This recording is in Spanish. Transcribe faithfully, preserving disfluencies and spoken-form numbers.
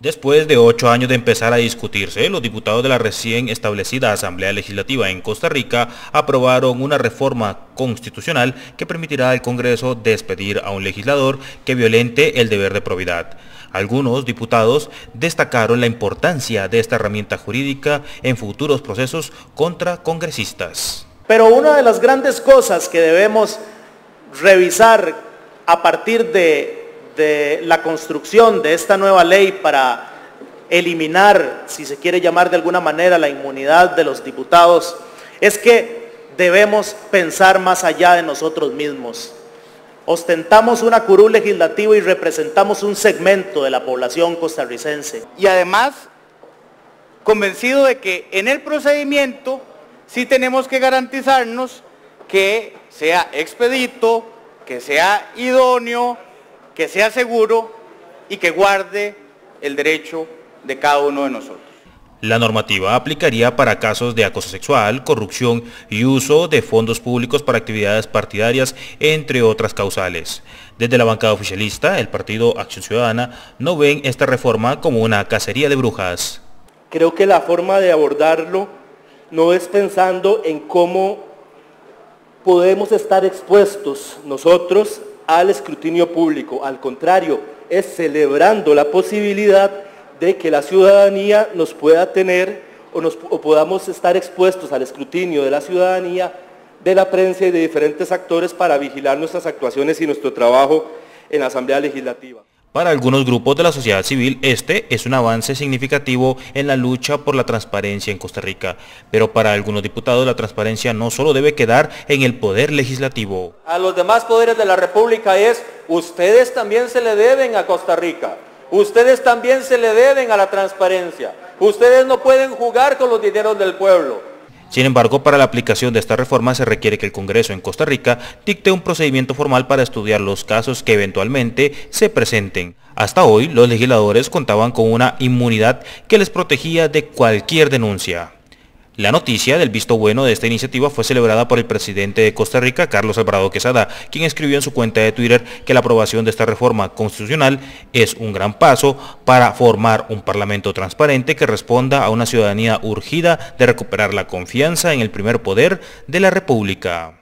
Después de ocho años de empezar a discutirse, los diputados de la recién establecida Asamblea Legislativa en Costa Rica aprobaron una reforma constitucional que permitirá al Congreso despedir a un legislador que violente el deber de probidad. Algunos diputados destacaron la importancia de esta herramienta jurídica en futuros procesos contra congresistas. Pero una de las grandes cosas que debemos revisar a partir de de la construcción de esta nueva ley para eliminar, si se quiere llamar de alguna manera, la inmunidad de los diputados, es que debemos pensar más allá de nosotros mismos. Ostentamos una curul legislativa y representamos un segmento de la población costarricense. Y además, convencido de que en el procedimiento sí tenemos que garantizarnos que sea expedito, que sea idóneo, que sea seguro y que guarde el derecho de cada uno de nosotros. La normativa aplicaría para casos de acoso sexual, corrupción y uso de fondos públicos para actividades partidarias, entre otras causales. Desde la bancada oficialista, el Partido Acción Ciudadana no ven esta reforma como una cacería de brujas. Creo que la forma de abordarlo no es pensando en cómo podemos estar expuestos nosotros al escrutinio público, al contrario, es celebrando la posibilidad de que la ciudadanía nos pueda tener o, nos, o podamos estar expuestos al escrutinio de la ciudadanía, de la prensa y de diferentes actores para vigilar nuestras actuaciones y nuestro trabajo en la Asamblea Legislativa. Para algunos grupos de la sociedad civil, este es un avance significativo en la lucha por la transparencia en Costa Rica. Pero para algunos diputados la transparencia no solo debe quedar en el poder legislativo. A los demás poderes de la República es, ustedes también se le deben a Costa Rica. Ustedes también se le deben a la transparencia. Ustedes no pueden jugar con los dineros del pueblo. Sin embargo, para la aplicación de esta reforma se requiere que el Congreso en Costa Rica dicte un procedimiento formal para estudiar los casos que eventualmente se presenten. Hasta hoy, los legisladores contaban con una inmunidad que les protegía de cualquier denuncia. La noticia del visto bueno de esta iniciativa fue celebrada por el presidente de Costa Rica, Carlos Alvarado Quesada, quien escribió en su cuenta de Twitter que la aprobación de esta reforma constitucional es un gran paso para formar un parlamento transparente que responda a una ciudadanía urgida de recuperar la confianza en el primer poder de la República.